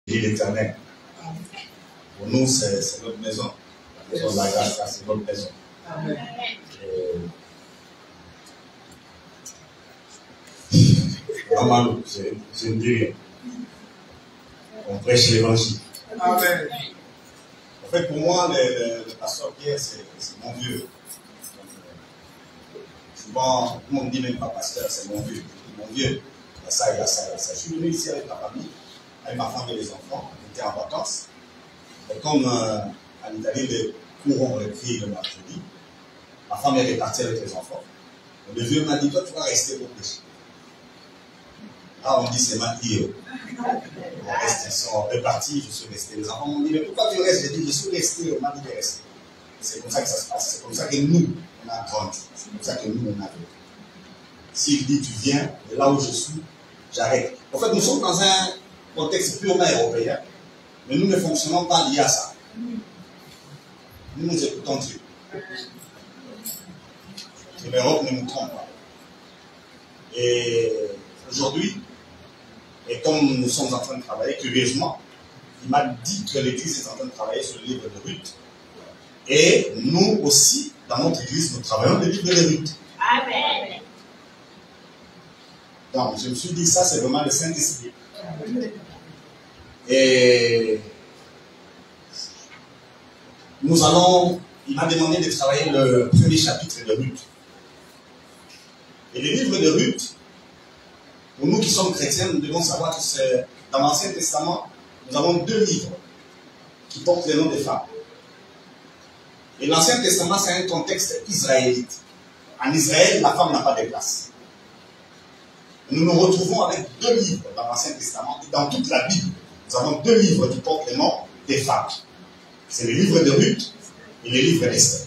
l'Éternel. Pour nous, c'est notre maison. La maison de la grâce, c'est notre maison. Vraiment, je ne dis rien. On prêche l'évangile. Amen. En fait, pour moi, le pasteur Pierre, c'est mon vieux. Souvent, tout le monde ne dit même pas pasteur, c'est mon vieux. Mon vieux, il y a ça, il y a ça, il y a ça. Je suis venu ici avec ma famille, avec ma femme et les enfants. On était en vacances. Et comme en Italie, les cours ont repris le mercredi, ma femme est repartie avec les enfants. Et le vieux m'a dit, toi, tu vas rester pour prêcher. Ah, on dit, c'est ma fille. On reste, ils sont repartis, je suis resté. Les enfants m'ont dit, mais pourquoi tu restes? J'ai dit, je suis resté, on m'a dit de rester. C'est comme ça que ça se passe. C'est comme ça que nous, on a grandi. C'est comme ça que nous, on a vécu. S'il dit, tu viens, et là où je suis, j'arrête. En fait, nous sommes dans un contexte purement européen, mais nous ne fonctionnons pas liés à ça. Nous écoutons Dieu. Et l'Europe ne nous trompe pas. Et aujourd'hui, et comme nous sommes en train de travailler, curieusement, il m'a dit que l'Église est en train de travailler sur le livre de Ruth. Et nous aussi, dans notre Église, nous travaillons le livre de Ruth. Amen. Donc, je me suis dit, ça, c'est vraiment le Saint-Esprit. Et nous allons, il m'a demandé de travailler le premier chapitre de Ruth. Et le livre de Ruth, pour nous qui sommes chrétiens, nous devons savoir que c'est dans l'Ancien Testament, nous avons deux livres qui portent les noms des femmes. Et l'Ancien Testament, c'est un contexte israélite. En Israël, la femme n'a pas de place. Nous nous retrouvons avec deux livres dans l'Ancien Testament. Et dans toute la Bible, nous avons deux livres qui portent les noms des femmes. C'est le livre de Ruth et le livre d'Esther.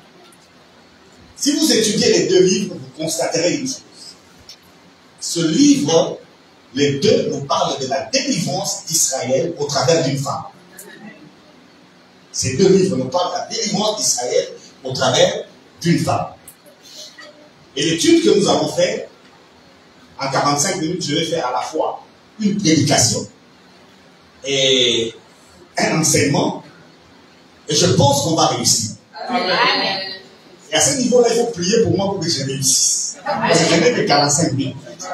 Si vous étudiez les deux livres, vous constaterez une chose. Ce livre, les deux nous parlent de la délivrance d'Israël au travers d'une femme. Ces deux livres nous parlent de la délivrance d'Israël au travers d'une femme. Et l'étude que nous avons faite, en 45 minutes, je vais faire à la fois une prédication et un enseignement. Et je pense qu'on va réussir. Amen. Et à ce niveau-là, il faut prier pour moi pour que je réussisse. Parce que je n'ai que 45 minutes.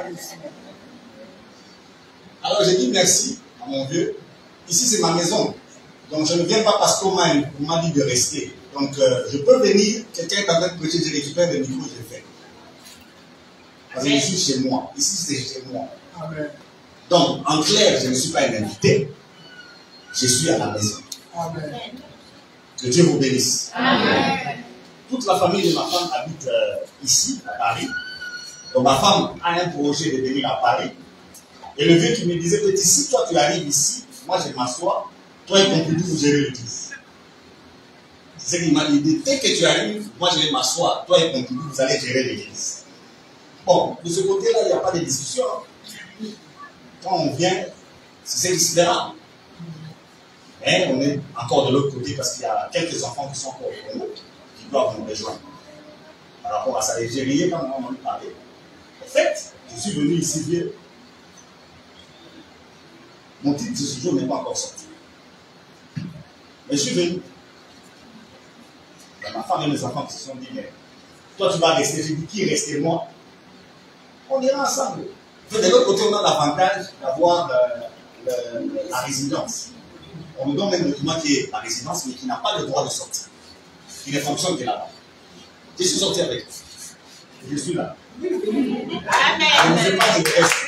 Alors j'ai dit merci à mon vieux. Ici, c'est ma maison. Donc je ne viens pas parce qu'on m'a dit de rester. Donc je peux venir, quelqu'un est en train de prêcher, je récupère le micro, je le fais. Parce que je suis chez moi. Ici, c'est chez moi. Amen. Donc, en clair, je ne suis pas un invité. Je suis à la maison. Amen. Que Dieu vous bénisse. Amen. Toute la famille de ma femme habite ici, à Paris. Donc ma femme a un projet de venir à Paris. Et le vieux qui me disait, petit, si toi tu arrives ici, moi je m'assois, toi et Pompidou, vous gérez l'église. C'est ce qu'il m'a dit. Dès que tu arrives, moi je vais m'asseoir, toi et Pompidou, vous allez gérer l'église. Bon, de ce côté-là, il n'y a pas de discussion. Quand on vient, c'est ce qui se verra. Mais on est encore de l'autre côté parce qu'il y a quelques enfants qui sont encore au Congo qui doivent nous rejoindre. Par rapport à ça, j'ai rié quand on m'a parlé. En fait, je suis venu ici vieux. Mon titre de séjour n'est pas encore sorti. Mais je suis venu. Ma femme et mes enfants se sont dit, mais toi tu vas rester. J'ai dit, qui est resté moi? On ira ensemble. De l'autre côté, on a l'avantage d'avoir la résidence. On nous donne un document qui est la résidence, mais qui n'a pas le droit de sortir. Qui ne fonctionne que là-bas. Je suis sorti avec vous. Je suis là. Amen. Je ne sais pas de reste.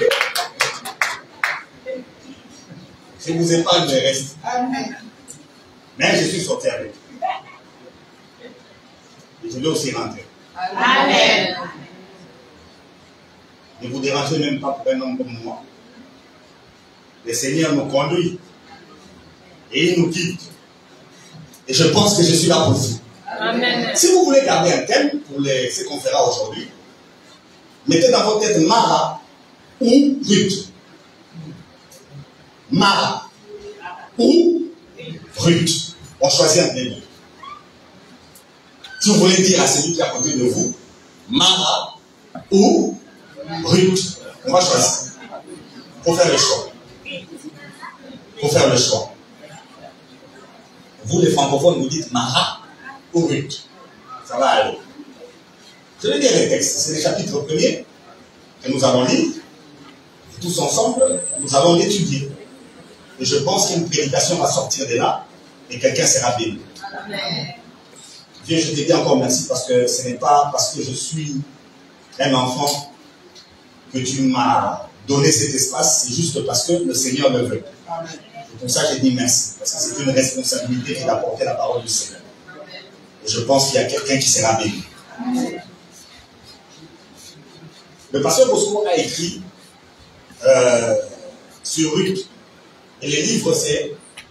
Je ne vous ai pas de reste. Amen. Mais je suis sorti avec vous. Et je vais aussi rentrer. Amen. Ne vous dérangez même pas pour un homme comme moi. Le Seigneur nous conduit. Et il nous quitte. Et je pense que je suis là pour vous. Amen. Si vous voulez garder un thème pour ce qu'on fera aujourd'hui, mettez dans votre tête Mara ou Ruth. Mara ou Ruth. On choisit un thème. Si vous voulez dire à celui qui est à côté de vous, Mara ou Ruth, on va choisir. Il faut faire le choix. faire le choix. Vous, les francophones, vous dites Mara ou Ruth. Ça va aller. Je vais lire les textes. C'est le chapitre 1er que nous allons lire. Et tous ensemble, nous allons l'étudier. Et je pense qu'une prédication va sortir de là et quelqu'un sera béni. Dieu, je te dis encore merci parce que ce n'est pas parce que je suis un enfant que tu m'as donné cet espace, c'est juste parce que le Seigneur le veut. C'est pour ça que je dis merci, parce que c'est une responsabilité qui d'apporter la parole du Seigneur. Et je pense qu'il y a quelqu'un qui sera béni. Le pasteur Bosco a écrit sur Ruth, et le livre c'est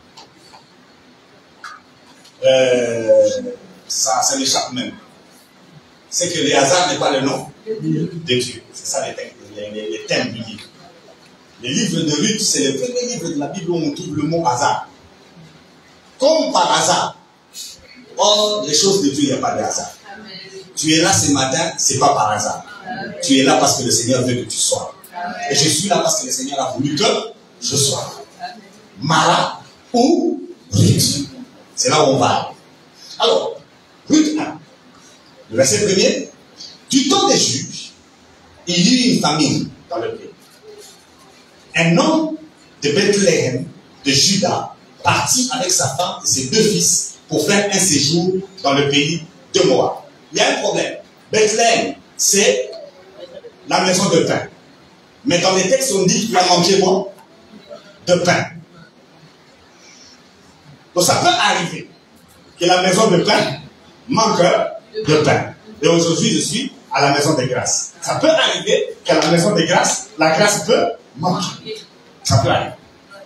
ça m'échappe même. C'est que le hasard n'est pas le nom de Dieu. C'est ça les thèmes du livre. Le livre de Ruth, c'est le premier livre de la Bible où on trouve le mot hasard. Comme par hasard. Or, les choses de Dieu, il n'y a pas de hasard. Tu es là ce matin, ce n'est pas par hasard. Tu es là parce que le Seigneur veut que tu sois. Et je suis là parce que le Seigneur a voulu que je sois. Mara ou Ruth. C'est là où on va. Alors, Ruth 1, le verset 1er. Du temps des juges, il y eut une famine dans le pays. Un homme de Bethléem, de Juda, partit avec sa femme et ses 2 fils pour faire un séjour dans le pays de Moab. Il y a un problème. Bethléem, c'est la maison de pain. Mais dans les textes, on dit qu'il a mangé quoi? De pain. Donc ça peut arriver que la maison de pain manque de pain. Et aujourd'hui, je suis à la maison de grâce. Ça peut arriver qu'à la maison de grâce, la grâce peut manquer. Ça peut arriver.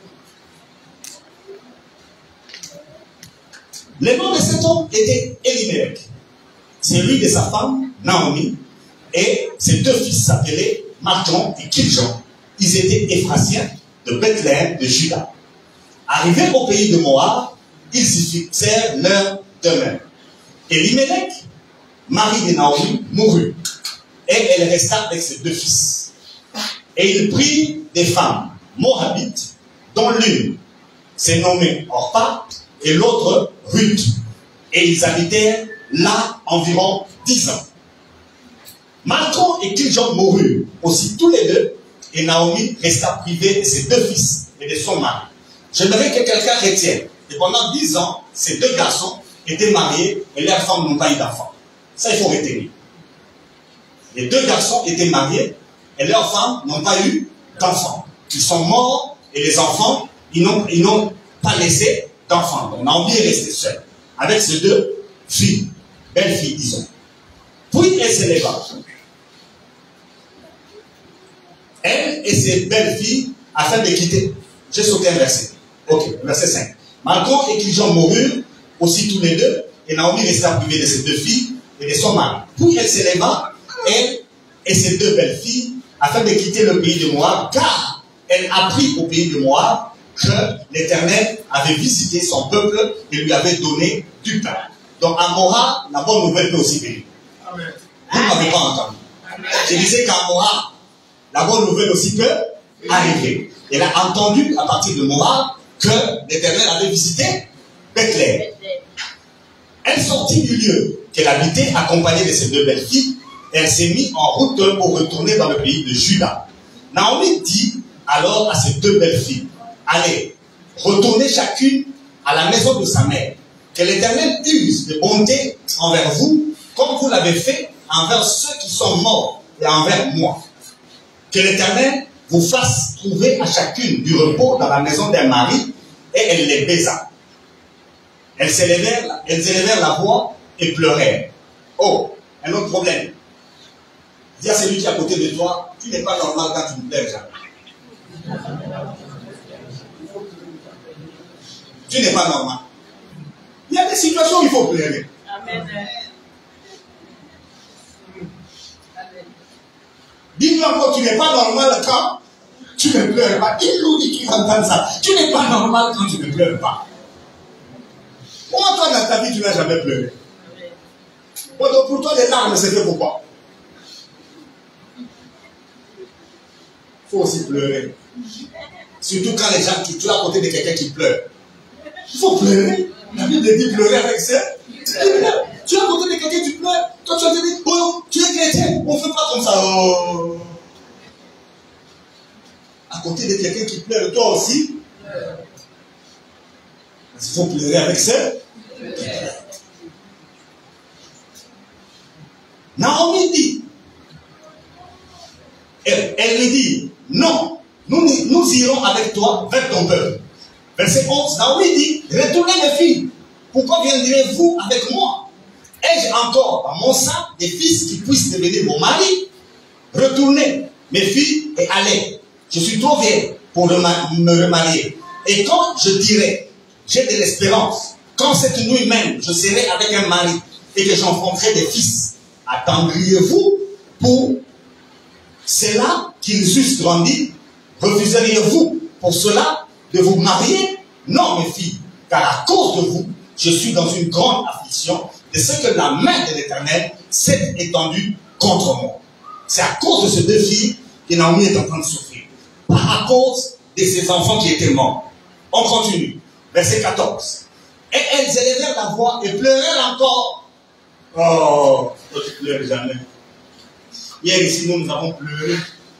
Le nom de cet homme était Elimelech. C'est lui de sa femme, Naomi, et ses 2 fils s'appelaient Mahlon et Kiljon. Ils étaient Éphrasiens de Bethléem de Juda. Arrivés au pays de Moab, ils y fixèrent leur demeure. Elimelech, mari de Naomi, mourut, et elle resta avec ses 2 fils. Et il prit des femmes moabites, dont l'une s'est nommée Orpa et l'autre Ruth. Et ils habitèrent là environ 10 ans. Mahlon et Kiljon moururent aussi tous les 2, et Naomi resta privée de ses 2 fils et de son mari. J'aimerais que quelqu'un retienne. Et pendant 10 ans, ces 2 garçons étaient mariés et leurs femmes n'ont pas eu d'enfants. Ça, il faut retenir. Les 2 garçons étaient mariés et leurs femmes n'ont pas eu d'enfants. Ils sont morts et les enfants, ils n'ont pas laissé d'enfants. Donc Naomi est restée seule avec ces 2 filles, belles filles, disons. Puis elle s'éleva. Elle et ses belles filles, afin de quitter. J'ai sauté un verset. Ok, verset 5. Mahlon et Kiljon moururent aussi tous les 2, et Naomi resta privée de ses 2 filles et de son mari. Puis elle s'éleva, elle et ses 2 belles filles, afin de quitter le pays de Moab, car elle apprit au pays de Moab que l'Éternel avait visité son peuple et lui avait donné du pain. Donc à Moab, la bonne nouvelle peut aussi venir. Vous ne m'avez pas entendu. Je disais qu'à Moab, la bonne nouvelle aussi peut arriver. Elle a entendu à partir de Moab que l'Éternel avait visité Bethléem. Elle sortit du lieu qu'elle habitait, accompagnée de ses 2 belles filles. Elle s'est mise en route pour retourner dans le pays de Juda. Naomi dit alors à ses 2 belles filles, allez, retournez chacune à la maison de sa mère. Que l'Éternel use de bonté envers vous, comme vous l'avez fait envers ceux qui sont morts et envers moi. Que l'Éternel vous fasse trouver à chacune du repos dans la maison d'un mari, et elle les baisa. Elles élevèrent la voix et pleurèrent. Oh, un autre problème. Dis à celui qui est à côté de toi, tu n'es pas normal quand tu me pleures jamais. Tu n'es pas normal. Il y a des situations où il faut pleurer. Amen. Dis-lui encore, tu n'es pas normal quand tu ne pleures pas. Il nous dit qu'il entend ça. Tu n'es pas normal quand tu ne pleures pas. Pourquoi toi dans ta vie tu n'as jamais pleuré? Bon, donc pour toi les larmes c'est fait pourquoi? Il faut aussi pleurer. Surtout quand les gens, tu es à côté de quelqu'un qui pleure. Il faut pleurer. La Bible dit pleurer avec ça. Tu es à côté de quelqu'un qui pleure. Toi, tu vas te dire, oh, tu es chrétien. On ne fait pas comme ça. Oh. À côté de quelqu'un qui pleure, toi aussi. Il faut pleurer avec ça. Naomi dit, elle lui dit, non, nous irons avec toi vers ton peuple. Verset 11, Naomi dit, retournez mes filles, pourquoi viendrez-vous avec moi? Ai-je encore dans mon sein des fils qui puissent devenir mon mari? Retournez, mes filles, et allez. Je suis trop vieille pour me remarier. Et quand je dirai, j'ai de l'espérance, quand cette nuit même, je serai avec un mari et que j'enfanterai des fils, attendriez-vous pour cela qu'ils eussent grandi? Refuseriez-vous pour cela de vous marier? Non, mes filles, car à cause de vous, je suis dans une grande affliction de ce que la main de l'Éternel s'est étendue contre moi. C'est à cause de ces deux filles que Naomi est en train de souffrir. Pas à cause de ses enfants qui étaient morts. On continue. Verset 14. Et elles élevèrent la voix et pleurèrent encore. Oh, toi tu pleures jamais. Hier ici, nous avons pleuré.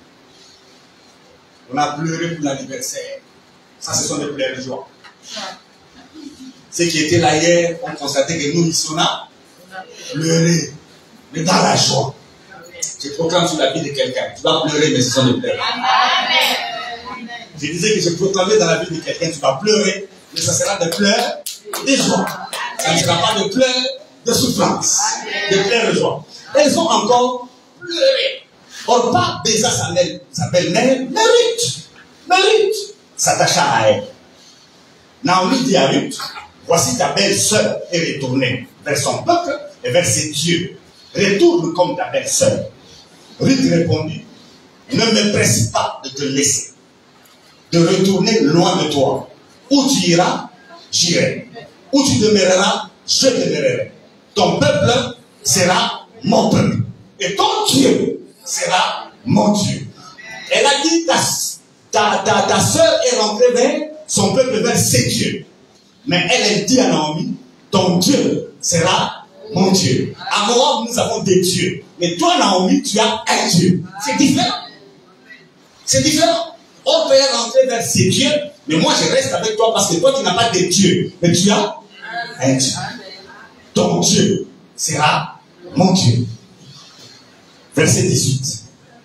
On a pleuré pour l'anniversaire. Ça, ce sont des pleurs de joie. Ceux qui étaient là hier ont constaté que nous, ici, on a pleuré. Mais dans la joie. Je proclame sur la vie de quelqu'un. Tu vas pleurer, mais ce sont des pleurs. Je disais que je proclamais dans la vie de quelqu'un, tu vas pleurer, mais ça sera des pleurs de joie. Ça ne sera pas des pleurs de souffrance. Des pleurs de joie. Elles ont encore pleuré. Orpa baisa sa belle-mère, mais Ruth s'attacha à elle. Naomi dit à Ruth, voici ta belle-sœur est retournée vers son peuple et vers ses dieux. Retourne comme ta belle-sœur. Ruth répondit, ne me presse pas de te laisser, de retourner loin de toi. Où tu iras, j'irai. Où tu demeureras, je demeurerai. Ton peuple sera mon peuple. Et ton Dieu sera mon Dieu. Elle a dit, ta sœur est rentrée vers son peuple, vers ses dieux. Mais elle dit à Naomi, ton Dieu sera mon Dieu. À Moab, nous avons des dieux. Mais toi, Naomi, tu as un Dieu. C'est différent. C'est différent. On peut rentrer vers ses dieux, mais moi, je reste avec toi parce que toi, tu n'as pas de Dieu. Mais tu as un Dieu. Ton Dieu sera mon Dieu. Verset 18.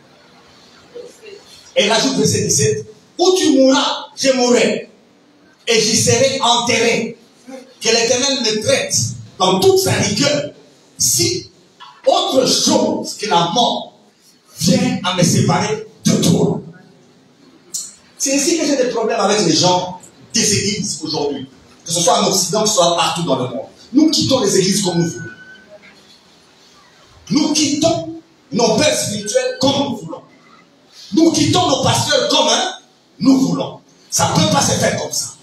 Elle ajoute verset 17. Où tu mourras, je mourrai. Et j'y serai enterré. Que l'Éternel me traite dans toute sa rigueur. Si autre chose que la mort vient à me séparer de toi. C'est ici que j'ai des problèmes avec les gens des églises aujourd'hui. Que ce soit en Occident, que ce soit partout dans le monde. Nous quittons les églises comme nous voulons. Nous quittons nos pères spirituels comme nous voulons. Nous quittons nos pasteurs comme nous voulons. Ça ne peut pas se faire comme ça.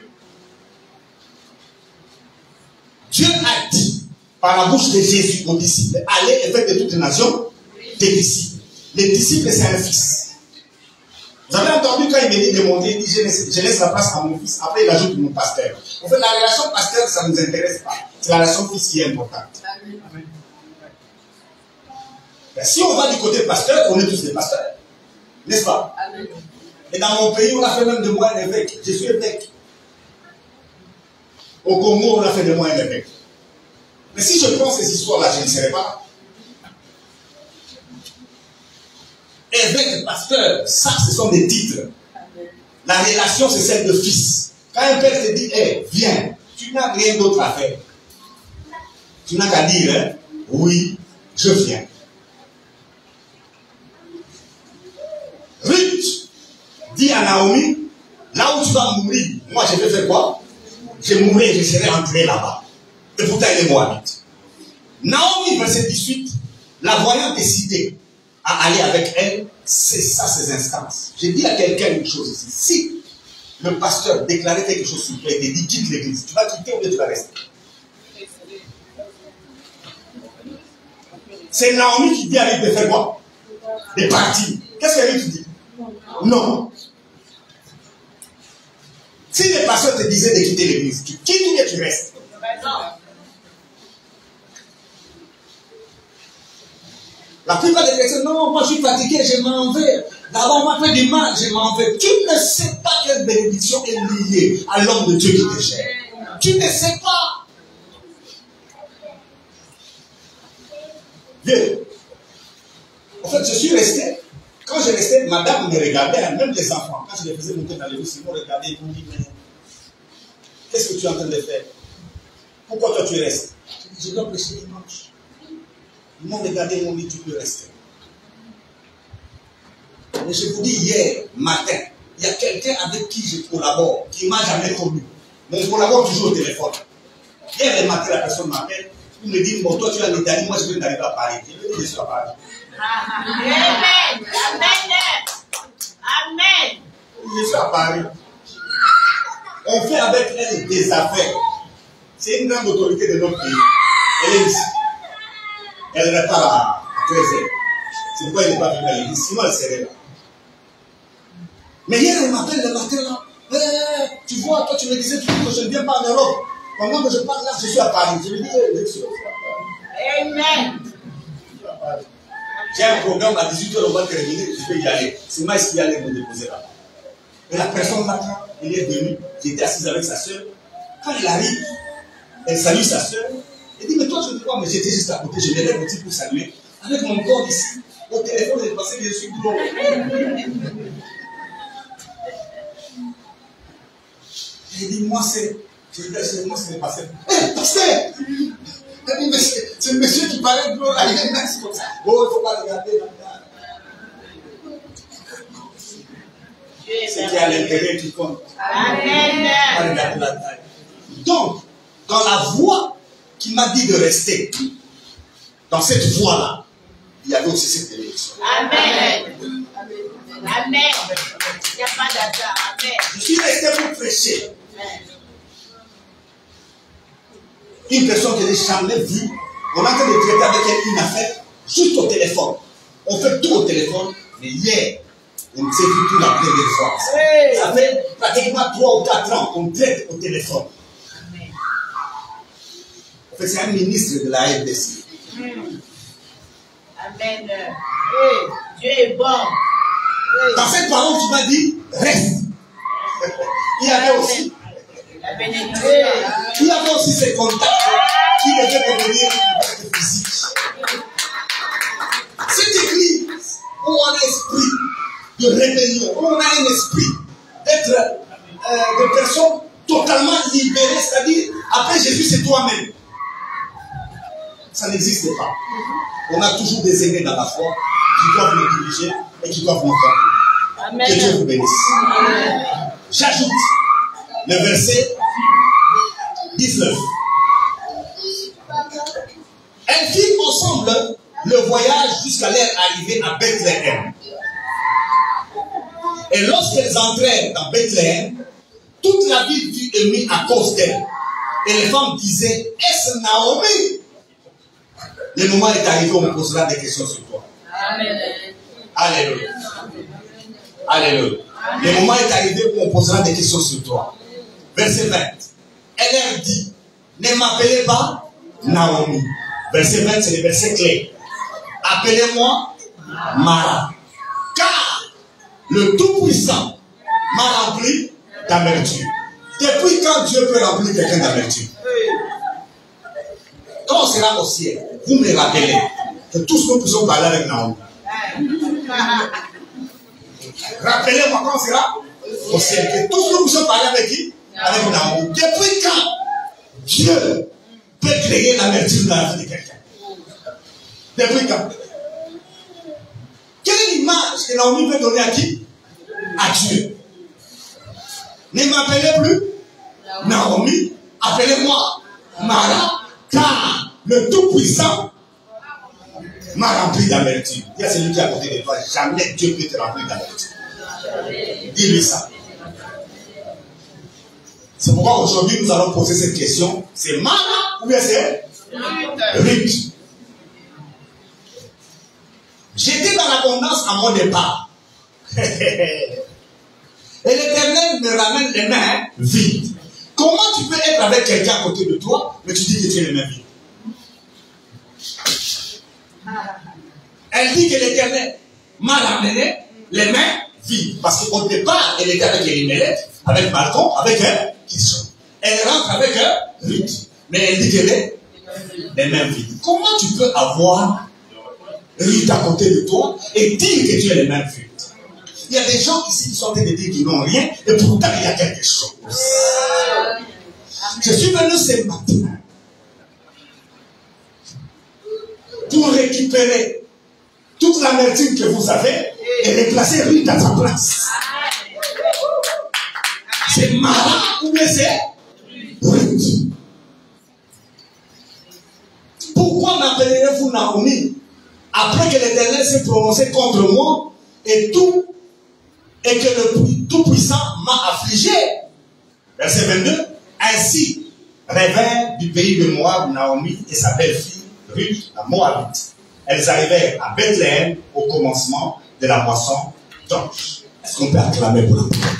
Dieu a dit par la bouche de Jésus aux disciples, allez et faites de toutes les nations des disciples. Les disciples, c'est un fils. Vous avez entendu quand il me dit de monter, il dit je laisse la place à mon fils. Après, il ajoute mon pasteur. En fait, la relation pasteur, ça ne nous intéresse pas. C'est la relation fils qui est importante. Ben, si on va du côté pasteur, on est tous des pasteurs. N'est-ce pas? Et dans mon pays, on a fait même de moi un évêque. Je suis évêque. Au Congo, on a fait de moi un évêque. Mais si je prends ces histoires-là, je ne serai pas. Évêque, pasteur, ça, ce sont des titres. La relation, c'est celle de fils. Quand un père te dit, hey, viens, tu n'as rien d'autre à faire. Tu n'as qu'à dire, hein, oui, je viens. Ruth dit à Naomi, là où tu vas mourir, moi je vais faire quoi? Je mourrai et je serai entré là-bas. Et pourtant elle est moabite. Naomi, verset 18, la voyant décider à aller avec elle, c'est ça ses instances. J'ai dit à quelqu'un une chose ici. Si le pasteur déclarait quelque chose sur toi et te dit quitte l'église, tu vas quitter ou bien tu vas rester? C'est Naomi qui dit à Ruth de faire quoi? De partir. Qu'est-ce que Ruth dit? Non. Si les pasteurs te disaient de quitter l'église, tu quittes ou bien tu restes? La plupart des personnes, non, moi je suis fatigué, je m'en vais. D'abord, on m'a fait du mal, je m'en vais. Tu ne sais pas quelle bénédiction est liée à l'homme de Dieu qui te gère. Tu ne sais pas. Viens. En fait, je suis resté. Quand je restais, madame me regardait, même les enfants. Quand je les faisais monter dans l'église, ils m'ont regardé, ils m'ont dit, mais qu'est-ce que tu es en train de faire? Pourquoi toi tu restes? Je dois prêcher dimanche. Ils m'ont regardé, ils m'ont dit, tu peux rester. Mais je vous dis, hier matin, il y a quelqu'un avec qui je collabore, qui ne m'a jamais connu. Mais on collabore toujours au téléphone. Hier le matin, la personne m'appelle, il me dit, bon, toi tu es en Italie, moi je viens d'arriver à Paris. Je lui dis, je suis à Paris. Amen. Amen. Amen. Je suis à Paris. On fait avec elle des affaires. C'est une grande autorité de notre pays. Elle est ici. Elle répare à 13h. C'est pourquoi elle n'est pas venue à l'église. Sinon, elle serait là. Mais hier, elle m'appelle le matin là. Tu vois, toi, tu me disais toujours que je ne viens pas en Europe. Pendant que je parle là, je suis à Paris. Je lui dis, je suis à Paris. Amen. J'ai un programme à 18h, on va terminer, je peux y aller. C'est moi qui allait me déposer là. Et la personne là, elle est venue, qui était assise avec sa soeur. Quand elle arrive, elle salue sa soeur. Elle dit, mais toi, je te vois, mais j'étais juste à côté, je l'ai petit pour saluer. Avec mon corps ici, au téléphone, j'ai pensé que je suis gros. Elle dit, moi, c'est le pasteur. Hé, pasteur! Elle dit, c'est le monsieur qui parlait gros là, il est mince comme ça. Oh, il ne faut pas regarder là-dedans. C'est qui a l'intérêt qui compte. Amen. Pas regarder la taille. Donc, dans la voie qui m'a dit de rester, dans cette voie-là, il y avait aussi cette bénédiction. Amen. Amen. Il n'y a pas d'hasard. Amen. Je suis resté pour prêcher. Une personne que je n'ai jamais vue, on est en train de traiter avec elle une affaire, juste au téléphone. On fait tout au téléphone, mais hier, on s'est vu pour la première fois. Ça fait pratiquement 3 ou 4 ans qu'on traite au téléphone. En fait, c'est un ministre de la RDC. Amen. Dieu est bon. Dans cette parole, tu m'as dit, reste. Il y avait aussi, La bénédiction. il y avait aussi ces contacts qui devaient devenir une contact physique. Cette église où on a un esprit de rébellion, où on a un esprit d'être de personnes totalement libérées, c'est-à-dire, après Jésus, c'est toi-même. Ça n'existe pas. On a toujours des aînés dans la foi qui doivent nous diriger et qui doivent nous faire. Que Dieu vous bénisse. J'ajoute le verset 19. Elles firent ensemble le voyage jusqu'à leur arrivée à Bethléem. Et lorsqu'elles entrèrent dans Bethléem, toute la ville fut émue à cause d'elles. Et les femmes disaient, est-ce Naomi? Le moment est arrivé où on posera des questions sur toi. Amen. Alléluia. Alléluia. Le moment est arrivé où on posera des questions sur toi. Verset 20. Elle leur dit, ne m'appelez pas Naomi. Verset 20, c'est le verset clé. Appelez-moi Mara. Car le Tout-Puissant m'a rempli d'amertume. Depuis quand Dieu peut remplir quelqu'un d'amertume? Quand on sera au ciel, vous me rappelez que tout ce que nous pouvons parler avec Naomi. Rappelez-moi quand on sera au ciel, que tout ce que nous pouvons parler avec qui? Avec Naomi. Depuis quand Dieu peut créer l'amertume dans la vie de quelqu'un? Depuis quand? Quelle image que Naomi peut donner à qui? À Dieu. Ne m'appelez plus Naomi, appelez-moi Mara, car le Tout-Puissant m'a rempli d'amertume. Il y a celui qui est à côté de toi, jamais Dieu peut te remplir d'amertume. Dis-lui ça. C'est pourquoi aujourd'hui nous allons poser cette question. C'est Mara ou bien c'est Ruth? J'étais dans l'abondance à mon départ. Et l'Éternel me ramène les mains vides. Comment tu peux être avec quelqu'un à côté de toi, mais tu dis que tu as les mains vides? Elle dit que l'Éternel m'a ramené les mains vides. Parce qu'au départ, elle était avec Elimelech, avec Malcolm, avec Kishon. Elle rentre avec Ruth. Mais elle dit qu'elle est les mains vides. Comment tu peux avoir Ruth à côté de toi et dire que tu as les mains vides? Il y a des gens ici qui sont en train de dire qu'ils n'ont rien et pourtant il y a quelque chose. Je suis venu ce matin pour récupérer toute l'amertume que vous avez et replacer Ruth à sa place. C'est Mara ou bien c'est Ruth? Pourquoi m'appellerez-vous Naomi après que l'Éternel s'est prononcé contre moi et que le Tout-Puissant m'a affligé? Verset 22. Ainsi revint du pays de Moab Naomi et sa belle-fille Ruth, la Moabite. Elles arrivèrent à Bethléem au commencement de la moisson d'orge. Est-ce qu'on peut acclamer pour la parole?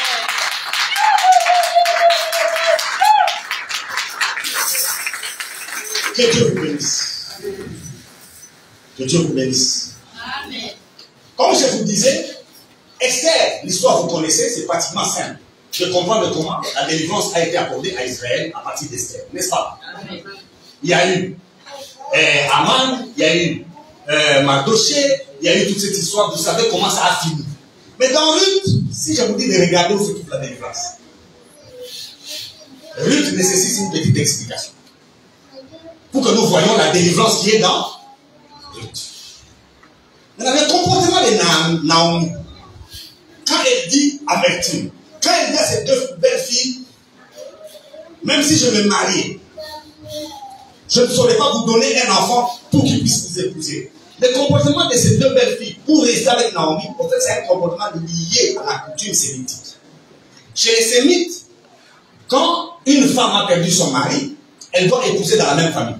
Que Dieu vous bénisse. Que Dieu vous bénisse. Amen. Comme je vous disais, Esther, l'histoire vous connaissez, c'est pratiquement simple. De comprendre comment la délivrance a été accordée à Israël à partir d'Esther, n'est-ce pas? Amen. Il y a eu Aman, il y a eu Mardoché, il y a eu toute cette histoire, vous savez comment ça a fini. Mais dans Ruth, si je vous dis de regarder où se trouve la délivrance, Ruth nécessite une petite explication. Pour que nous voyions la délivrance qui est dans Ruth. Maintenant, le comportement de Naomi, quand elle dit amertume, quand elle dit à ses deux belles filles, même si je me marie, je ne saurais pas vous donner un enfant pour qu'il puisse vous épouser. Le comportement de ces deux belles filles pour rester avec Naomi, en fait, c'est un comportement lié à la coutume sémitique. Chez les Sémites, quand une femme a perdu son mari, elle doit épouser dans la même famille.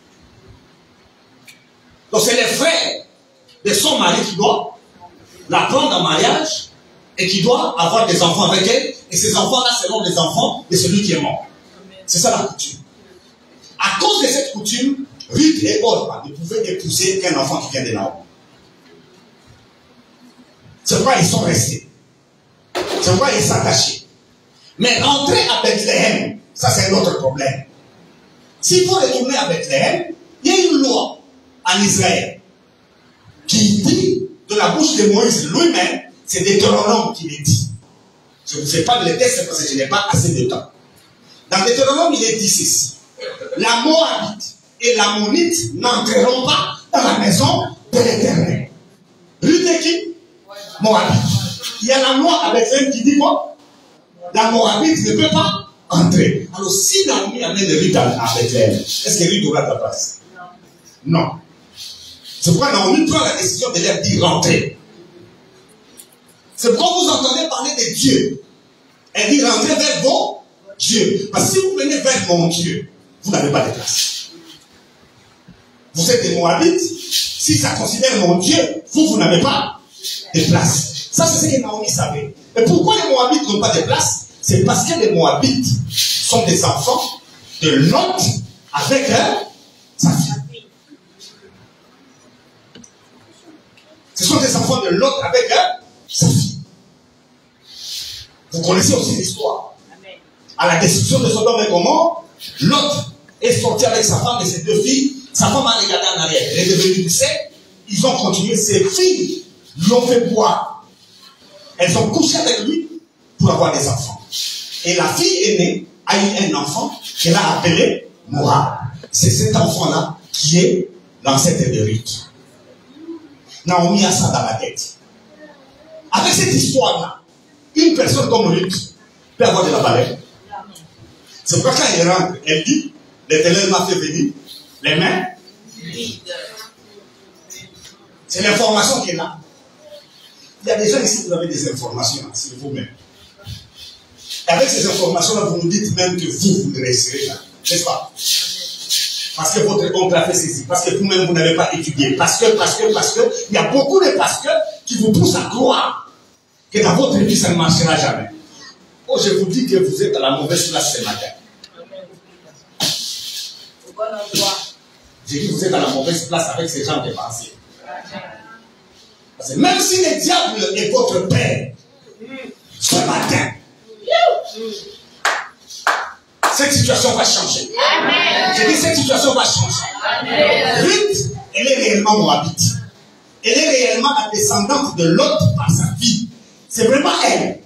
Donc c'est les frères de son mari qui doivent la prendre en mariage et qui doivent avoir des enfants avec elle. Et ces enfants-là seront les enfants de celui qui est mort. C'est ça la coutume. À cause de cette coutume, Ruth et Orpa ne pouvaient épouser qu'un enfant qui vient de Naomi. C'est pourquoi ils sont restés. C'est pourquoi ils s'attachaient. Mais rentrer à Bethléem, ça c'est un autre problème. S'il faut retourner à Bethléem, il y a une loi en Israël qui dit de la bouche de Moïse lui-même, c'est Deutéronome qui le dit. Je ne vous fais pas le texte parce que je n'ai pas assez de temps. Dans Deutéronome, il est dit ceci. La Moabite et l'Ammonite n'entreront pas dans la maison de l'Éternel. Ruth est qui? Moabite. Il y a la loi avec elle qui dit quoi? La Moabite ne peut pas entrer. Alors si Naomi amène Ruth à Bethléem, est-ce que Ruth aura ta place? Non. C'est pourquoi Naomi prend la décision de leur dire rentrer. C'est pourquoi vous entendez parler de Dieu. Elle dit rentrez vers vos dieux. Parce que si vous venez vers mon Dieu, vous n'avez pas de place. Vous êtes des Moabites. Si ça considère mon Dieu, vous n'avez pas de place. Ça, c'est ce que Naomi savait. Et pourquoi les Moabites n'ont pas de place? C'est parce que les Moabites sont des enfants de Lot avec sa fille. Ce sont des enfants de Lot avec sa fille. Vous connaissez aussi l'histoire. À la destruction de Sodome et Gomorrhe, Lot est sorti avec sa femme et ses deux filles. Sa femme a regardé en arrière. Elle est devenue du sec. Ils ont continué. Ses filles lui ont fait boire. Elles ont couché avec lui pour avoir des enfants. Et la fille aînée a eu un enfant qu'elle a appelé Moab. C'est cet enfant-là qui est l'ancêtre de Ruth. Naomi a ça dans la tête. Avec cette histoire-là, une personne comme Ruth peut avoir de la valeur. C'est pourquoi quand elle rentre, elle dit, l'Éternel m'a fait venir les mains vides. C'est l'information qui est là. Il y a des gens ici, vous avez des informations sur vous-même. Et avec ces informations-là, vous nous dites même que vous ne réussirez pas. N'est-ce pas? Parce que votre oncle a fait ceci. Parce que vous-même, vous n'avez pas étudié. Parce que, il y a beaucoup de pasteurs qui vous poussent à croire que dans votre vie, ça ne marchera jamais. Oh, je vous dis que vous êtes à la mauvaise place ce matin. J'ai dit que vous êtes à la mauvaise place avec ces gens de pensée. Parce que même si le diable est votre père, ce matin, cette situation va changer. J'ai dit cette situation va changer. Ruth, elle est réellement moabite. Elle est réellement la descendante de Lot par sa fille. C'est vraiment elle.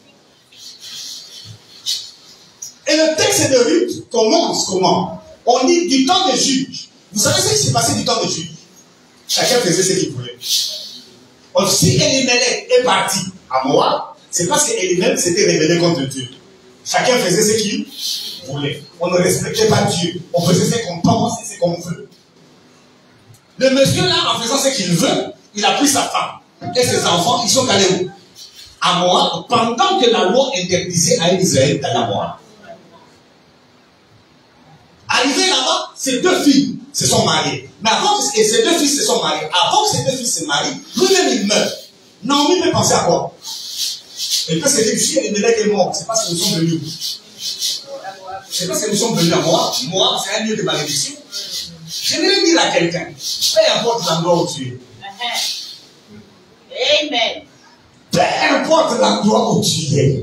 Et le texte de Ruth commence comment? On dit du temps des juges. Vous savez ce qui s'est passé du temps des juges? Chacun faisait ce qu'il voulait. Donc, si Elimelech est parti à Moab, c'est parce qu'Elimelech s'était rebellé contre Dieu. Chacun faisait ce qu'il voulait. On ne respectait pas Dieu. On faisait ce qu'on pense et ce qu'on veut. Le monsieur là, en faisant ce qu'il veut, il a pris sa femme et ses enfants, ils sont allés où? À Moab, pendant que la loi interdisait à Israël d'aller à Moab. Arrivé là-bas, ces deux filles se sont mariées. Mais avant que ces deux filles se sont mariées, avant que ces deux filles se marient, lui-même il meurt. Naomi peut penser à quoi? Elle peut se dire, si Elimelech est mort, c'est parce que nous sommes venus. C'est parce que nous sommes venus à Moab. Moab, c'est un lieu de malédiction. J'aimerais dire à quelqu'un, peu importe l'endroit où tu es. Amen. Peu importe l'endroit où tu es.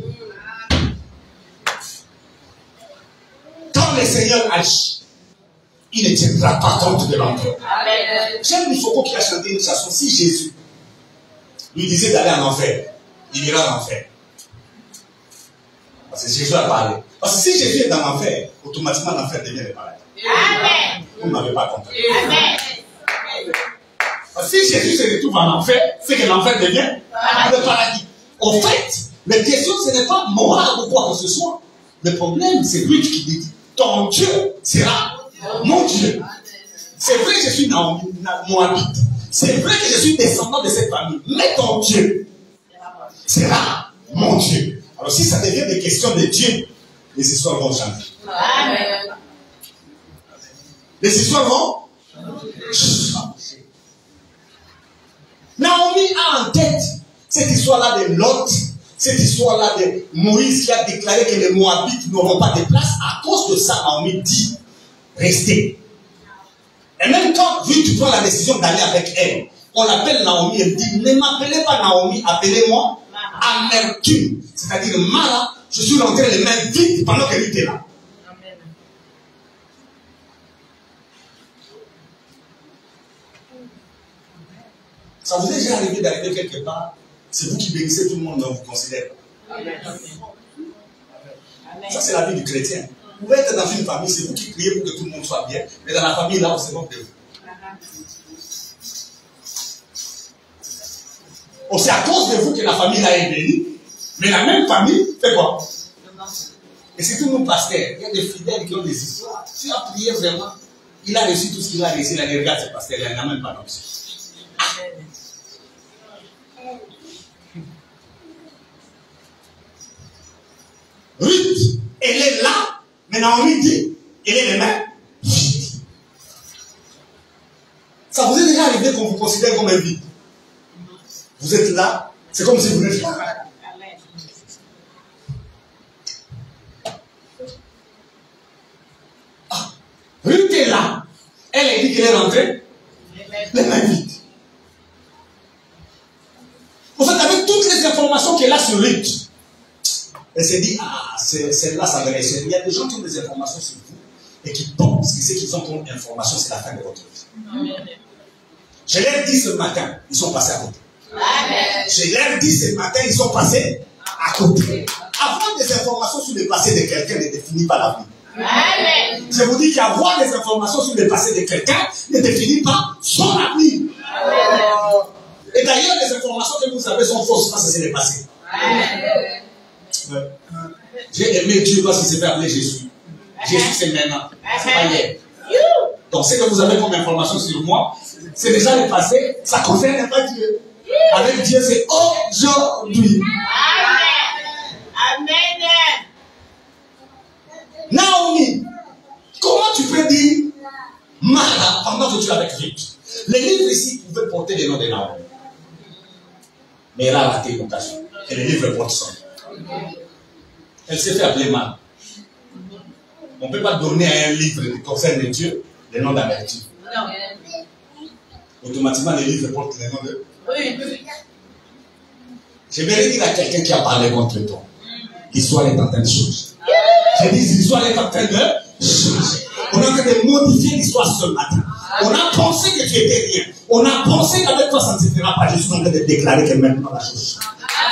Quand le Seigneur agit, il ne tiendra pas compte de l'endroit. J'aime Mifoko qui a chanté une chanson. Si Jésus lui disait d'aller en enfer, il ira en enfer. Parce que Jésus a parlé. Parce que si Jésus est dans l'enfer, automatiquement l'enfer devient le paradis. Amen. Vous n'avez pas compris. Amen. Parce que si Jésus se retrouve en enfer, c'est que l'enfer devient le paradis. En fait, la question ce n'est pas moral ou quoi que ce soit. Le problème, c'est lui qui dit ton Dieu sera mon Dieu. C'est vrai que je suis moabite. C'est vrai que je suis descendant de cette famille. Mais ton Dieu sera mon Dieu. Alors si ça devient des questions de Dieu, les histoires vont changer. Amen. Les histoires vont changer. Naomi a en tête cette histoire-là de Lot, cette histoire-là de Moïse qui a déclaré que les Moabites n'auront pas de place. À cause de ça, Naomi dit, restez. Et même quand Ruth prend la décision d'aller avec elle, on l'appelle Naomi, elle dit, ne m'appelez pas Naomi, appelez-moi Amertume. C'est-à-dire, Mara, je suis rentré les mains vides pendant que Ruth est là. Ça vous est déjà arrivé d'arriver quelque part, c'est vous qui bénissez, tout le monde ne vous considère pas. Ça, c'est la vie du chrétien. Vous pouvez être dans une famille, c'est vous qui priez pour que tout le monde soit bien, mais dans la famille, là, on se moque de vous. Oh, c'est à cause de vous que la famille là est bénie, mais la même famille fait quoi? Et c'est tout nos pasteurs. Il y a des fidèles qui ont des histoires. Si on a prié vraiment, il a reçu tout ce qu'il a reçu, il a dit, regarde ce pasteur, il n'a même pas d'option. Ruth, elle est là, mais Naomi dit, elle est les mains vides. Ça vous est déjà arrivé qu'on vous considère comme un vide? Vous êtes là, c'est comme si vous n'êtes pas là. Ah, Ruth est là, elle dit qu'elle est rentrée, les mains vides. En fait, avec toutes les informations qu'elle a sur Ruth, elle s'est dit, ah, celle-là, ça me réussit. Il y a des gens qui ont des informations sur vous et qui pensent que ce qu'ils ont comme information, c'est la fin de votre vie. Je leur dis ce matin, ils sont passés à côté. Je leur dis ce matin, ils sont passés à côté. Avoir des informations sur le passé de quelqu'un ne définit pas la vie. Je vous dis qu'avoir des informations sur le passé de quelqu'un ne définit pas son avenir. Et d'ailleurs, les informations que vous avez sont fausses parce que c'est le passé. Ouais. J'ai aimé Dieu parce qu'il s'est fait appeler Jésus. Jésus, c'est maintenant. C'est pas hier. Donc, ce que vous avez comme information sur moi, c'est déjà le passé. Ça ne concerne pas Dieu. Avec Dieu, c'est aujourd'hui. Amen. Naomi, comment tu peux dire Mara pendant que tu es avec Ruth? Les livres ici pouvaient porter le nom de Naomi. Mais elle a raté l'occasion. Et le livre porte son nom. Elle s'est fait appeler Mal. On ne peut pas donner à un livre qui concerne Dieu le nom d'amertume. Non. Automatiquement, le livre porte le nom de... Oui. Je vais dire à quelqu'un qui a parlé contre toi. L'histoire est en train de changer. Je dis, l'histoire est en train de changer. On est en train de modifier l'histoire ce matin. On a pensé que tu étais rien. On a pensé qu'avec toi, ça ne se fera pas. Je suis en train de déclarer que maintenant la chose change.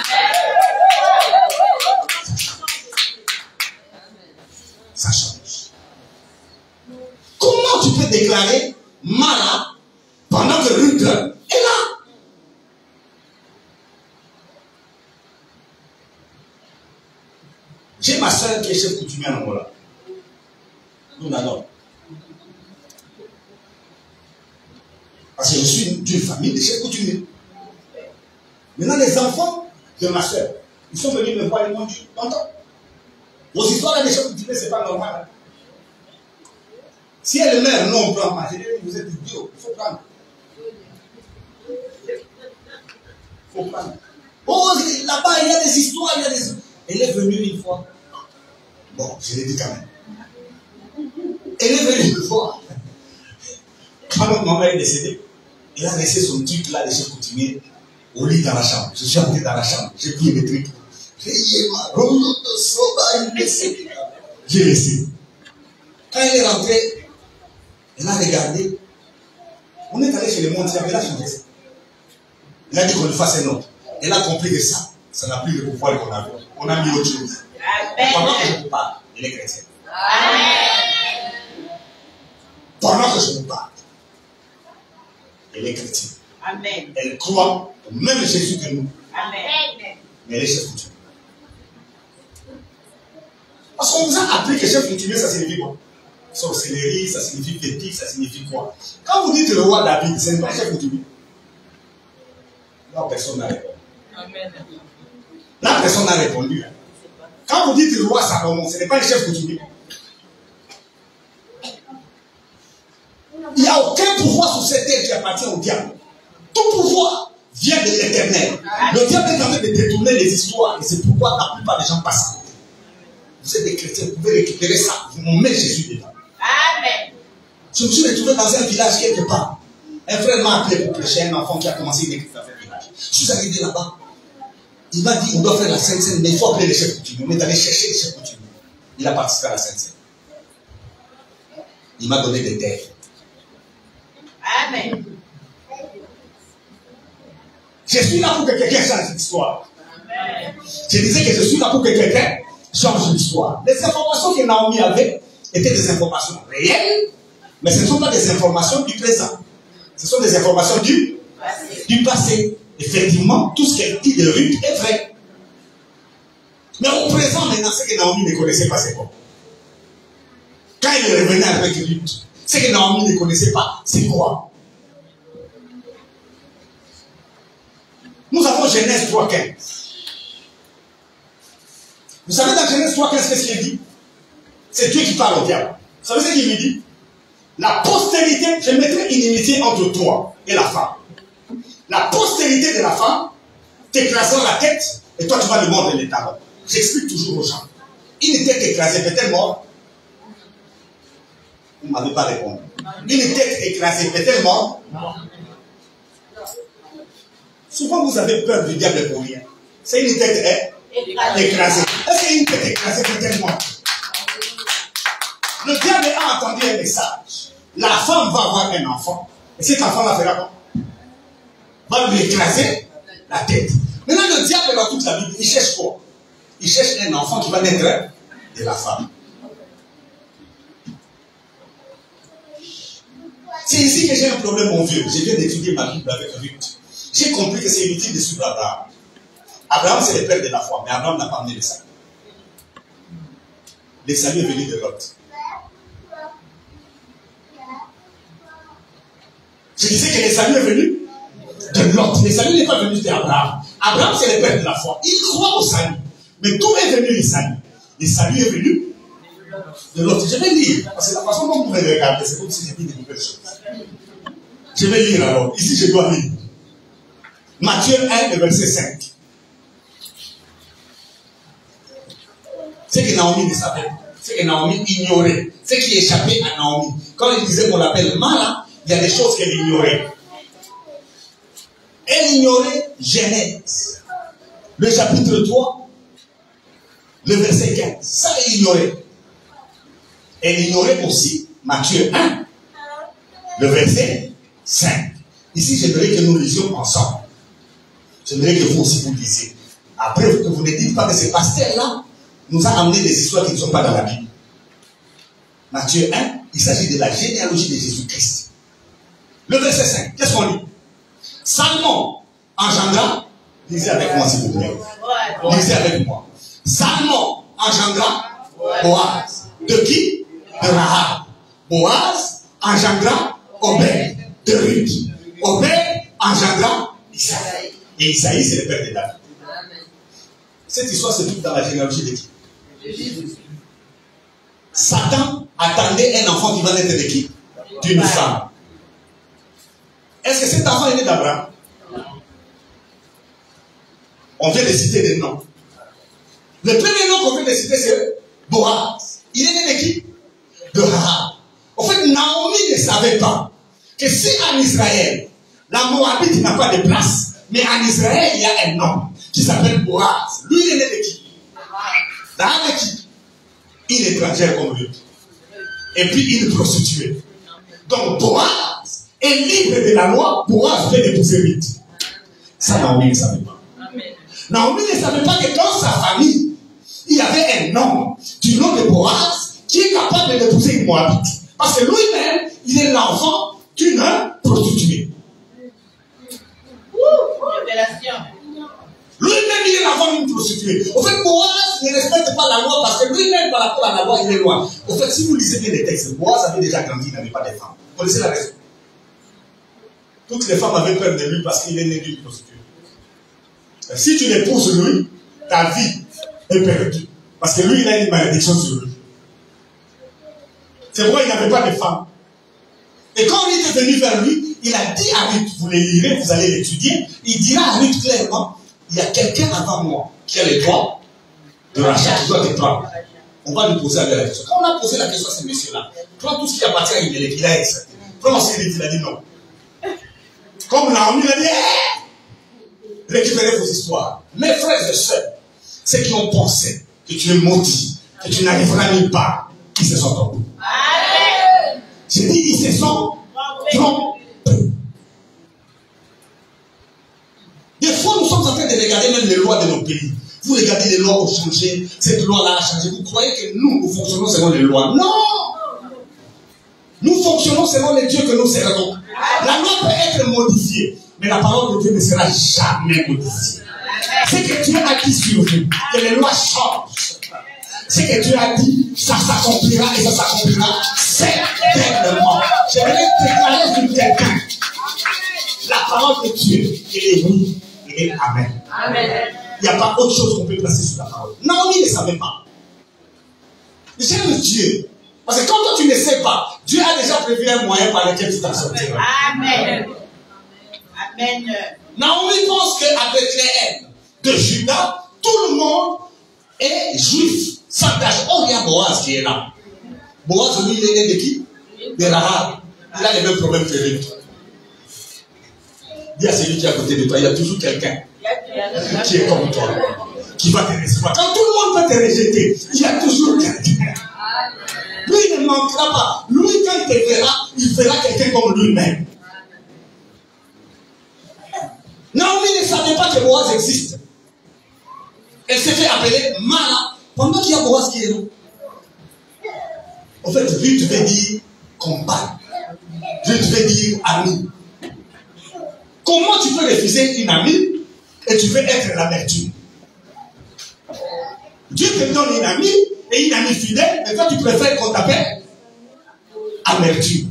Ça change. Comment tu peux déclarer Mara pendant que Ruth est là? J'ai ma soeur qui est chef coutumier en Angola. Nous n'adorons. Parce que je suis d'une famille de chefs coutumiers. Maintenant, les enfants de ma soeur, ils sont venus me voir et m'ont dit, t'entends? Vos histoires des chefs coutumiers, ce n'est pas normal. Si elle meurt, non, on prend pas. Je dis, vous êtes idiots, il faut prendre. Il faut prendre. Oh, là-bas, il y a des histoires, il y a des... Elle est venue une fois. Bon, je l'ai dit quand même. Elle est venue une fois. Quand notre maman est décédée, elle a laissé son truc là, de chef coutumier, au lit dans la chambre. Je suis entré dans la chambre, j'ai pris mes trucs. J'ai laissé. Quand elle est rentrée, elle a regardé. On est allé chez les mondes, elle a changé ça. Elle a dit qu'on le fasse un autre. Elle a compris que ça n'a plus le pouvoir qu'on avait. On a mis autre chose. Pendant que je vous parle, elle est chrétienne. Amen. Pendant que je vous parle, elle est chrétienne. Amen. Elle croit au même Jésus que nous. Amen. Mais elle est chef coutumier. Parce qu'on vous a appris que chef coutumier, ça signifie quoi? Sorcellerie, ça signifie fétiche, ça signifie quoi? Quand vous dites le roi David, c'est pas chef coutumier. Là, personne n'a répondu. Amen. Là, personne n'a répondu. Quand vous dites le roi Salomon, ce n'est pas le chef coutumier. Il n'y a aucun pouvoir sur cette terre qui appartient au diable. Tout pouvoir vient de l'Éternel. Le diable est en train de détourner les histoires. Et c'est pourquoi la plupart des gens passent à côté. Vous êtes des chrétiens, vous pouvez récupérer ça. On met Jésus dedans. Amen. Je me suis retrouvé dans un village quelque part. Un frère m'a appelé pour prêcher, un enfant qui a commencé une église dans un village. Je suis arrivé là-bas. Il m'a dit, on doit faire la Sainte Seine, mais il faut appeler les chefs coutumiers. On est allé chercher les chefs coutumiers. Il a participé à la Sainte Seine. Il m'a donné des terres. Amen. Je suis là pour que quelqu'un change l'histoire. Je disais que je suis là pour que quelqu'un change l'histoire. Les informations que Naomi avait étaient des informations réelles, mais ce ne sont pas des informations du présent. Ce sont des informations du passé. Effectivement, tout ce qu'elle dit de Ruth est vrai. Mais au présent, maintenant, ce que Naomi ne connaissait pas, c'est quoi? Quand elle revenait avec Ruth, ce que Naomi ne connaissait pas, c'est quoi? Nous avons Genèse 3:15. Vous savez, dans Genèse 3:15, qu'est-ce qu'il dit? C'est Dieu qui parle au diable. Vous savez ce qu'il lui dit? La postérité, je mettrai une inimitié entre toi et la femme. La postérité de la femme t'écrasera la tête et toi tu vas le mordre les talons. J'explique toujours aux gens. Une tête écrasée peut-elle mort? Vous ne m'avez pas répondu. Une tête écrasée peut-elle mort? Souvent vous avez peur du diable pour rien. C'est une tête écrasée. Est-ce qu'une tête écrasée peut-elle mort? Le diable a entendu un message. La femme va avoir un enfant. Et cet enfant-là fera quoi? Va lui écraser la tête. Maintenant, le diable, dans toute la Bible, il cherche quoi? Il cherche un enfant qui va naître de la femme. C'est ici que j'ai un problème, mon vieux. Je viens d'étudier ma Bible avec Ruth. J'ai compris que c'est inutile de suivre Abraham. Abraham, c'est le père de la foi, mais Abraham n'a pas amené le salut. Le salut est venu de Lot. Je disais que le salut est venu de Lot. Le salut n'est pas venu d'Abraham. Abraham, c'est le père de la foi. Il croit au salut. Mais d'où est venu le salut? Le salut est venu de Lot. Je vais lire. Parce que la façon dont vous pouvez regarder, c'est comme si j'ai dit des nouvelles choses. Je vais lire alors. Ici, je dois lire. Matthieu 1, le verset 5. Ce que Naomi ne savait pas. Ce que Naomi ignorait. Ce qui échappait à Naomi. Quand il disait qu'on l'appelle Mara, il y a des choses qu'elle ignorait. Elle ignorait Genèse. Le chapitre 3, le verset 15. Ça, elle ignorait. Elle ignorait aussi Matthieu 1, le verset 5. Ici, j'aimerais que nous lisions ensemble. J'aimerais que vous aussi vous lisiez. Après, que vous ne dites pas que ce pasteur-là nous a amené des histoires qui ne sont pas dans la Bible. Matthieu 1, il s'agit de la généalogie de Jésus-Christ. Le verset 5, qu'est-ce qu'on lit? Salmon engendra, lisez avec moi s'il vous plaît. Lisez avec moi. Salmon engendra Boaz. De qui? De Rahab. Boaz engendra Obed de Ruth. Obed engendra Isaïe. Et Isaïe, c'est le père de David. Cette histoire se trouve dans la généalogie de qui? Satan attendait un enfant qui va naître de qui? D'une femme. Est-ce que cet enfant est né d'Abraham? On vient de citer des noms. Le premier nom qu'on vient de citer, c'est Boaz. Il est né de qui? De Rahab. En fait, Naomi ne savait pas que si en Israël, la Moabite n'a pas de place, mais en Israël, il y a un homme qui s'appelle Boaz. Lui, il est né de qui? Rahab de qui? Une étrangère comme lui. Et puis une prostituée. Donc Boaz est libre de la loi. Boaz peut épouser vite. Ça, Naomi ne savait pas. Naomi ne savait pas que dans sa famille, il y avait un homme du nom de Boaz qui est capable d'épouser une Moabite. Parce que lui-même, il est l'enfant d'une prostituée. Lui-même, il est l'enfant d'une prostituée. Au fait, Boaz ne respecte pas la loi parce que lui-même, par rapport à la loi, il est loin. Au fait, si vous lisez bien les textes, Boaz avait déjà grandi, il n'avait pas de femmes. Vous connaissez la raison? Toutes les femmes avaient peur de lui parce qu'il est né d'une prostituée. Si tu l'épouses lui, ta vie est perdue. Parce que lui, il a une malédiction sur lui. C'est pourquoi il n'avait pas de femme. Et quand il est venu vers lui, il a dit à Ruth, vous les lirez, vous allez l'étudier, il dira à Ruth clairement, il y a quelqu'un avant moi qui a les droits de rachat, qui doit te prendre. On va lui poser la question. Quand on a posé la question à ce monsieur-là, prends tout ce qui appartient à Imelec, il a accepté. Prends aussi il a dit non. Comme Naomi, il a dit, récupérez vos histoires. Mes frères et sœurs, ceux qui ont pensé que tu es maudit, que tu n'arriveras nulle part, ils se sont trompés. J'ai dit, ils se sont trompés. Des fois, nous sommes en train de regarder même les lois de nos pays. Vous regardez les lois ont changé, cette loi-là a changé. Vous croyez que nous fonctionnons selon les lois? Non! Nous fonctionnons selon les dieux que nous servons. La loi peut être modifiée, mais la parole de Dieu ne sera jamais modifiée. Ce que Dieu a dit sur vous, que les lois changent. Ce que Dieu a dit, ça s'accomplira et ça s'accomplira certainement. J'aimerais déclarer sur quelqu'un. La parole de Dieu, elle est oui et amen. Amen. Il n'y a pas autre chose qu'on peut placer sur la parole. Naomi ne savait pas. J'aime Dieu. Parce que quand toi tu ne sais pas, Dieu a déjà prévu un moyen par lequel tu t'en sortiras. Amen. Amen. Naomi pense qu'avec les haines de Judas, tout le monde est juif. Sans tâche. Oh, il y a Boaz qui est là. Boaz, lui, il est né de qui? De Rahab. Il a les mêmes problèmes que lui. Dis à celui qui est à côté de toi, il y a toujours quelqu'un qui est comme toi, qui va te recevoir. Quand tout le monde va te rejeter, il y a toujours quelqu'un. Lui, il ne manquera pas. Lui, quand il te verra, il fera quelqu'un comme lui-même. Naomi ne savait pas que Boaz existe. Elle s'est fait appeler Mara pendant qu'il y a Boaz qui est là. En fait, Ruth veut dire compagne. Ruth veut dire ami. Comment tu peux refuser une amie et tu veux être l'amertume? Dieu te donne une amie et une amie fidèle, et toi tu préfères qu'on t'appelle amertume.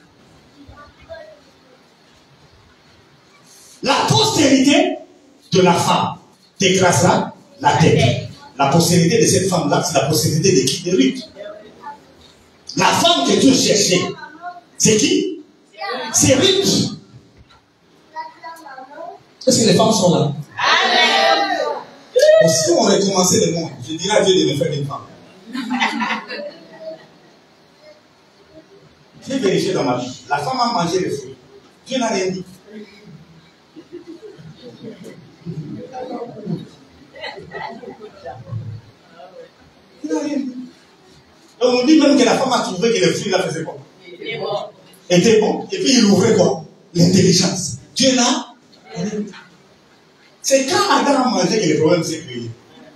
La postérité de la femme t'écrasera la tête. La postérité de cette femme-là, c'est la postérité de qui? De Ruth. La femme que Dieu cherchait, c'est qui? C'est Ruth. Est-ce que les femmes sont là? Amen. Si on recommençait le monde, je dirais à Dieu de me faire une femme. J'ai vérifié dans ma vie. La femme a mangé les fruits. Dieu n'a rien dit. Il n'a rien dit. Donc on dit même que la femme a trouvé que les fruits là faisaient quoi? Était bon. Et puis il ouvrait quoi? L'intelligence. Dieu n'a rien dit. C'est quand Adam a mangé que le problème s'est créé.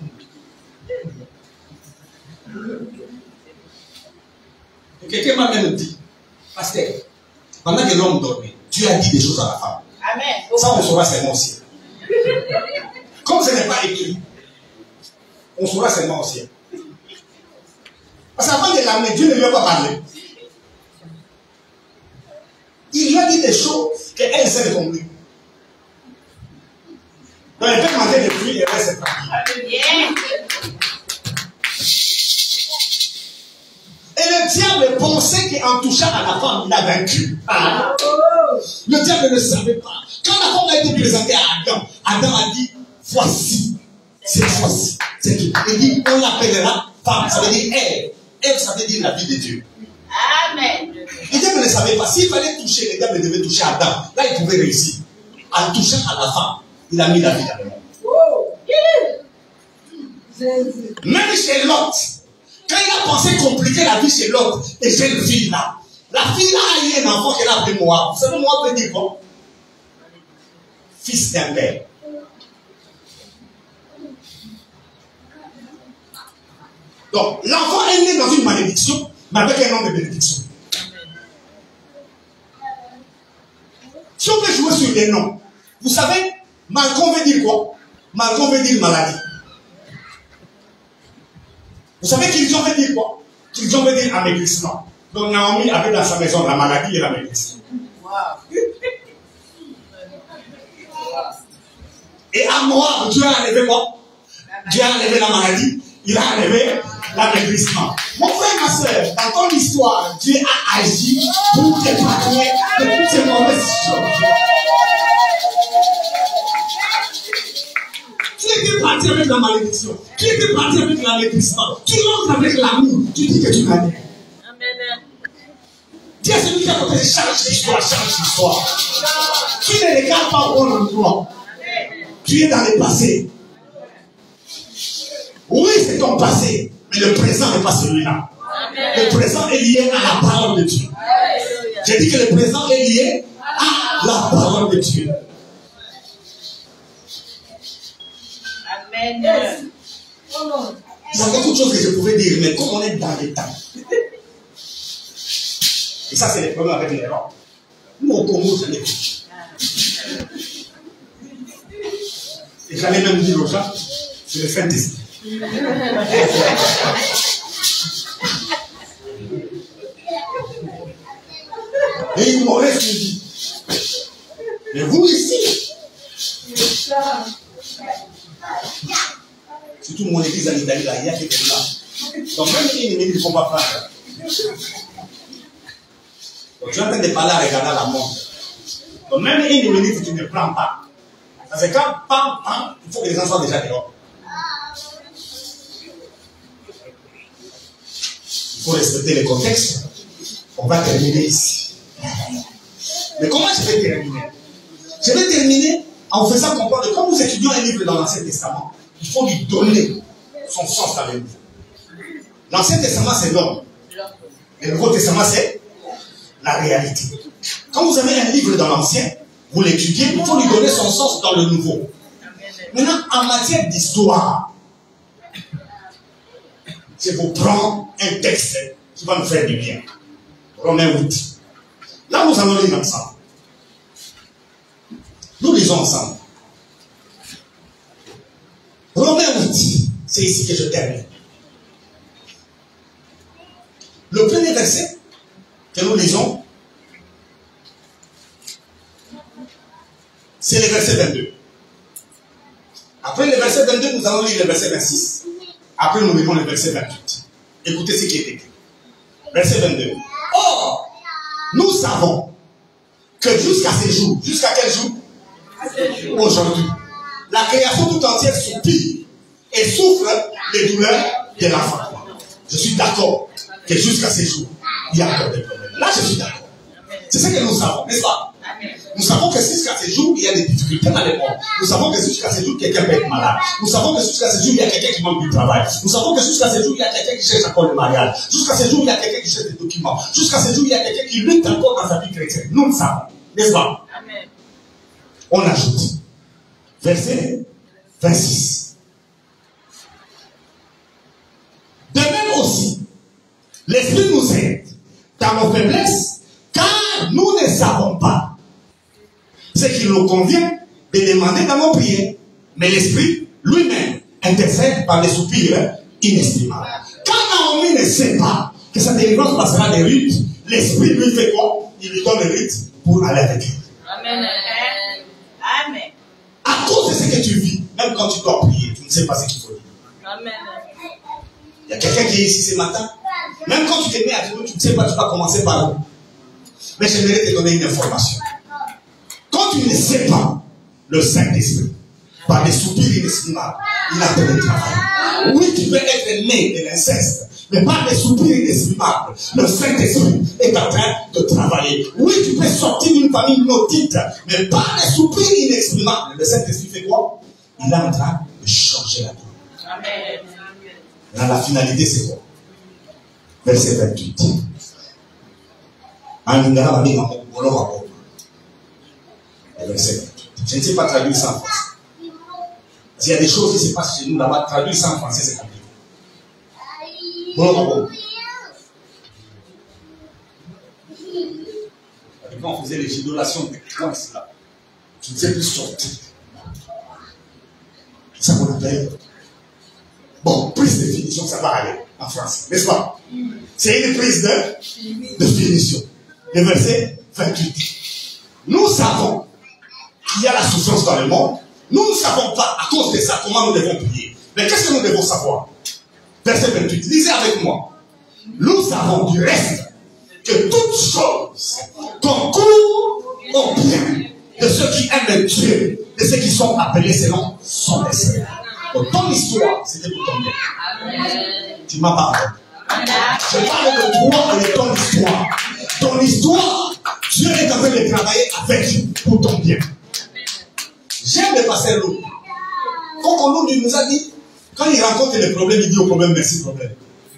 Quelqu'un m'a même dit, pasteur, pendant que l'homme dormait, Dieu a dit des choses à la femme. Amen. Ça, on saura seulement au ciel. Comme ce n'est pas écrit, on saura seulement au ciel. Parce qu'avant de l'amener, Dieu ne lui a pas parlé. Il lui a dit des choses qu'elle sait de compris. Donc, elle peut manger des fruits et elle reste tranquille. Et le diable pensait qu'en touchant à la femme, il a vaincu. Ah. Le diable ne savait pas. Quand la femme a été présentée à Adam, Adam a dit, voici, cette fois-ci. Il dit, on l'appellera femme, ça veut dire elle. Elle, ça veut dire la vie de Dieu. Amen. Le diable ne savait pas. S'il fallait toucher, le diable devait toucher Adam. Là, il pouvait réussir. En touchant à la femme, il a mis la vie dans le monde. Même chez Lot, quand il a pensé compliquer la vie chez l'autre, et cette fille-là, la fille-là a eu un enfant qu'elle a appelé Moab. Vous savez, Moab veut dire quoi? Fils d'un père. Donc, l'enfant est né dans une malédiction, mais avec un nom de bénédiction. Si on peut jouer sur des noms, vous savez, Malcolm veut dire quoi? Malcolm veut dire maladie. Vous savez qu'ils ont veut dire quoi? Qu'ils ont veut dire amaigrissement. Donc Naomi avait dans sa maison la maladie et l'amaigrissement. Et à Moab, Dieu a enlevé quoi? Dieu a enlevé la maladie, il a enlevé l'amaigrissement. Mon frère, ma soeur, dans ton histoire, Dieu a agi pour t'épargner de toutes ces mauvaises choses. Qui était parti avec la malédiction? Qui était parti avec l'amaigrissement? Qui rentre avec l'amour? Tu dis que tu gagnes. Dieu est celui qui a côté change l'histoire, change l'histoire. Tu ne regardes pas au bon endroit. Tu es dans le passé. Oui, c'est ton passé, mais le présent n'est pas celui-là. Le présent est lié à la parole de Dieu. J'ai dit que le présent est lié à la parole de Dieu. Amen. Il y a beaucoup de choses que je pouvais dire, mais comme on est dans les temps. Et ça, c'est le problème avec les rois. Nous, au Congo, j'en ai plus. Et j'allais même dire aux gens, je vais faire des idées. Et ils m'auraient suivi. Mais vous ici, surtout mon église en Italie, là, il y a quelqu'un là. Donc même une minute, ils ne font pas prendre. Donc tu es en train de parler en regardant la montre. Donc même une minute, tu ne prends pas. Parce que quand pam, pam, il faut que les gens soient déjà dehors. Il faut respecter le contexte. On va terminer ici. Mais comment je vais terminer? Je vais terminer en faisant comprendre que quand nous étudions un livre dans l'Ancien Testament, il faut lui donner son sens dans le Nouveau. L'Ancien Testament, c'est l'homme. Le Nouveau Testament, c'est la réalité. Quand vous avez un livre dans l'Ancien, vous l'étudiez, il faut lui donner son sens dans le Nouveau. Maintenant, en matière d'histoire, je vous prends un texte qui va nous faire du bien. Romains 8. Là, nous allons lire ensemble. Nous lisons ensemble. Romains 8. C'est ici que je termine. Le premier verset que nous lisons, c'est le verset 22. Après le verset 22, nous allons lire le verset 26. Après, nous lirons le verset 28. Écoutez ce qui est écrit. Verset 22. Or, nous savons que jusqu'à ce jour, jusqu'à quel jour? Aujourd'hui, la création tout entière soupire et souffre les douleurs de l'enfantement. Je suis d'accord que jusqu'à ce jour, il y a encore des problèmes. Là, je suis d'accord. C'est ce que nous savons, n'est-ce pas? Nous savons que jusqu'à ce jour, il y a des difficultés dans les mondes. Nous savons que jusqu'à ce jour, quelqu'un peut être malade. Nous savons que jusqu'à ce jour, il y a quelqu'un qui manque du travail. Nous savons que jusqu'à ce jour, il y a quelqu'un qui cherche encore le mariage. Jusqu'à ce jour, il y a quelqu'un qui cherche des documents. Jusqu'à ce jour, il y a quelqu'un qui lutte encore dans sa vie chrétienne. Nous le savons, n'est-ce pas? Amen. On ajoute, verset 26. De même aussi, l'Esprit nous aide dans nos faiblesses, car nous ne savons pas ce qu'il nous convient de demander dans nos prières. Mais l'Esprit lui-même intercède par les soupirs inestimables. Quand Naomi ne sait pas que sa délivrance passera des rites, l'Esprit lui fait quoi? Il lui donne les rites pour aller avec elle. Amen. Amen. À cause de ce que tu vis, même quand tu dois prier, tu ne sais pas ce qu'il faut dire. Amen. Il y a quelqu'un qui est ici ce matin. Même quand tu te mets à genoux, tu ne sais pas, tu vas commencer par où. Mais j'aimerais te donner une information. Quand tu ne sais pas, le Saint-Esprit, par des soupirs inestimables, il a fait le travail. Oui, tu peux être né de l'inceste, mais par des soupirs inestimables, le Saint-Esprit est en train de travailler. Oui, tu peux sortir d'une famille maudite, mais par des soupirs inestimables, le Saint-Esprit fait quoi? Il est en train de changer la vie. Amen. Dans la finalité, c'est quoi? Verset 28. Verset 28. Je ne sais pas traduire ça en français. S'il y a des choses qui se passent chez nous là-bas, traduire ça en français, c'est compliqué. Quand on faisait les idolations de coins là, tu ne sais plus sortir. C'est ça qu'on appelle. Bon, prise de finition, ça va aller en français, n'est-ce pas? C'est une prise de finition. Le verset 28. Nous savons qu'il y a la souffrance dans le monde. Nous ne savons pas, à cause de ça, comment nous devons prier. Mais qu'est-ce que nous devons savoir? Verset 28. Lisez avec moi. Nous savons du reste que toutes choses concourent au bien de ceux qui aiment Dieu, de ceux qui sont appelés selon son dessein. Donc, ton histoire, c'était pour ton bien. Tu m'as parlé. Je parle de toi et de ton histoire. Ton histoire, Dieu est en train de travailler avec pour ton bien. J'aime le pasteur Lou. Quand Lou nous a dit, quand il rencontre les problèmes, il dit au problème merci problème.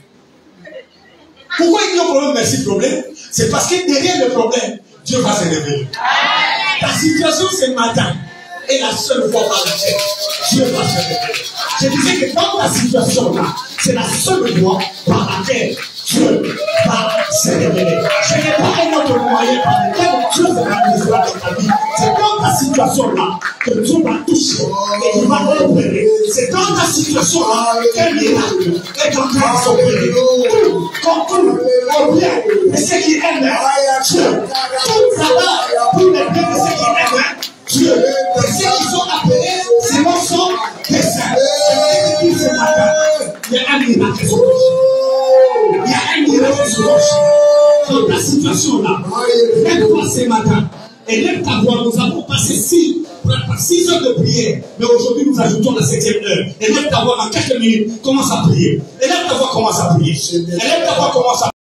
Pourquoi il dit au problème merci problème? C'est parce que derrière le problème, Dieu va se révéler. Ta situation ce matin est la seule fois par laquelle Dieu va se révéler. Je disais que dans ta situation là, c'est la seule voie par laquelle Dieu va se révéler. Je n'ai pas un autre moyen par lequel Dieu se révélera dans ta vie. C'est dans ta situation là que Dieu va toucher et qu'il va opérer. C'est dans ta situation là qu'un miracle est en train de s'opérer. Tout concourt au bien de ceux qui aiment Dieu. Tout travail pour le bien de ceux qui aiment Dieu. De ceux qui sont appelés selon son dessein. Je vais te dire ce matin, il y a un miracle sur toi. Il y a un miracle sur toi. Dans ta situation là, lève-toi ce matin. Et lève ta voix. Nous avons passé 6 heures de prière. Mais aujourd'hui, nous ajoutons la 7e heure. Et lève ta voix dans quelques minutes. Commence à prier. Et lève ta voix, commence à prier. Et lève ta voix, commence à prier.